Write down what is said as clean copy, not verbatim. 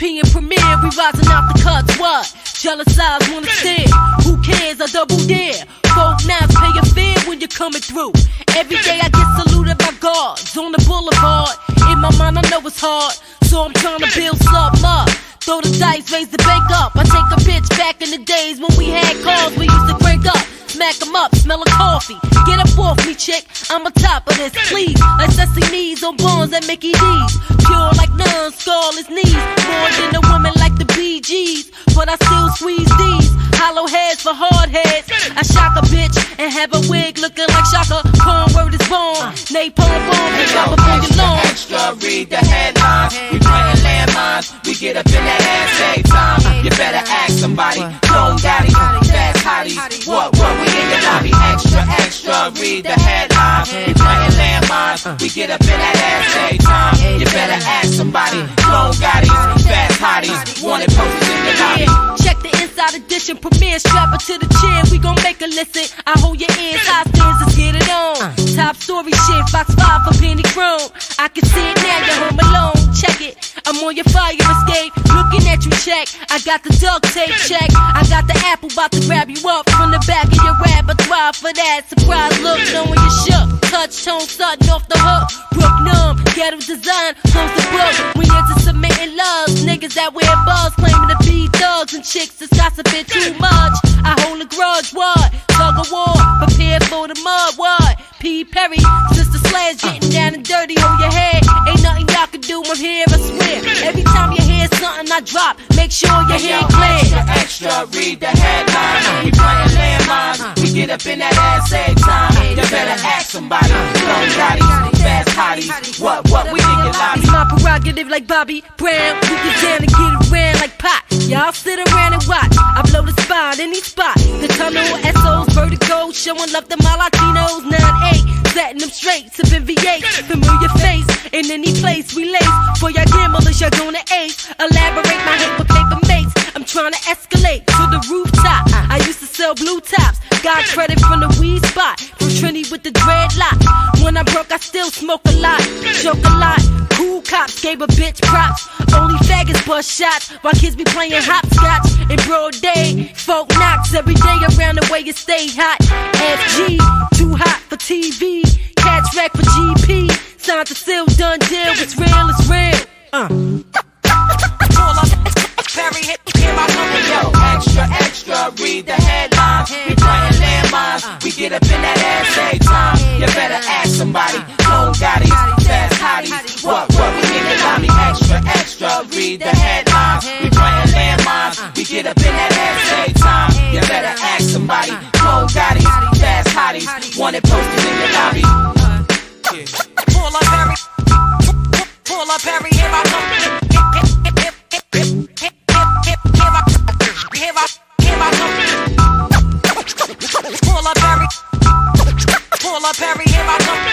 European premiere, we rising out the cuts, what? Jealous eyes wanna stare, who cares, I double dare. Folk knives pay your fare when you're coming through. Every day I get saluted by guards on the boulevard. In my mind I know it's hard, so I'm trying to build something up. Throw the dice, raise the bank up. I take a bitch back in the days when we had cars we used to crank up. Smack 'em up, smell of coffee. Get up off me, chick, I'm on top of this, please. Like Sesame's on Bonds at Mickey D's. Pure like nuns, scarless knees. More than a woman like the Bee Gees. But I still squeeze these. Hollow heads for hard heads. I shock a bitch and have a wig looking like Shaka Khan, word is born. Napalm bomb, we drop up on your lawn. Extra, read the headlines. We playing landmines. We get up in that ass every time. You better ask somebody. Lone daddy, fast hotties. What, we in the lobby. Extra, read the headlines. We playing landmines. We get up in that ass every time. You better ask somebody. Lone daddies, fast hotties. Wanted posters in the lobby. Check the inside edition premiere. Strap her to the chair. We gon' make her listen. I hold your ears hostage. Let's get it on. Top story shit. Fox 5 for Penny Chrome. I can see it now. You're home alone. Check it. I'm on your fire escape. Looking at you, check. I got the duct tape, check. I got the apple about to grab you up from the back of your repertoire for that surprise look, knowing you shook. Touch tone, sudden off the hook. Brook numb, ghetto design, close the book. We into submitting loves. Niggas that wear buzz, claiming to be thugs, and chicks that's gossiping too much. I hold a grudge, what? Tug of war, prepare for the mud, what? P. Perry, Sister Slash, getting down and dirty, hold your head. Ain't nothing y'all can do, I'm here, I swear. Every time you hear something I drop, make sure your head clear. Extra, read the headlines. We playing landmines. We get up in that ass every time. You better ask somebody. Lone daddies, fast hotties. What, we in your lobby. It's my prerogative like Bobby Brown. You get down and get around like pot. Y'all sit around and watch. I blow the spot, any spot. The tunnel, SOs, vertigo, showing love to my Latinos. 9-8, setting them straight, sipping V8. Familiar face, in any place we lace. For y'all gamblers, y'all gonna ace. Elaborate my hit with paper mates. I'm trying to escalate to the rooftop. I used to sell blue tops. Got credit from the weed spot. From Trini with the dreadlock. When I broke, I still smoke a lot. Joke a lot. Cool cops gave a bitch props. Only faggots bust shots while kids be playing hopscotch in broad day. Folk knocks every day around the way you stay hot. FG, too hot for TV. Catch wreck for GP. Signed to seal, done deal. It's real, it's real. Pull up, Perry, hit my number, yo. Extra, read the headlines. We playing landmines. We get up in that ass every time. You better ask somebody. Lone daddies, fast hotties. What, we in the lobby. Extra, read the headlines. We playing landmines. We get up in that ass every time. You better ask somebody. Lone daddies, fast hotties. Wanted posters in the lobby. Pull up, Perry. Pull up, Perry, hit my number. Pull up, Perry, hit my number.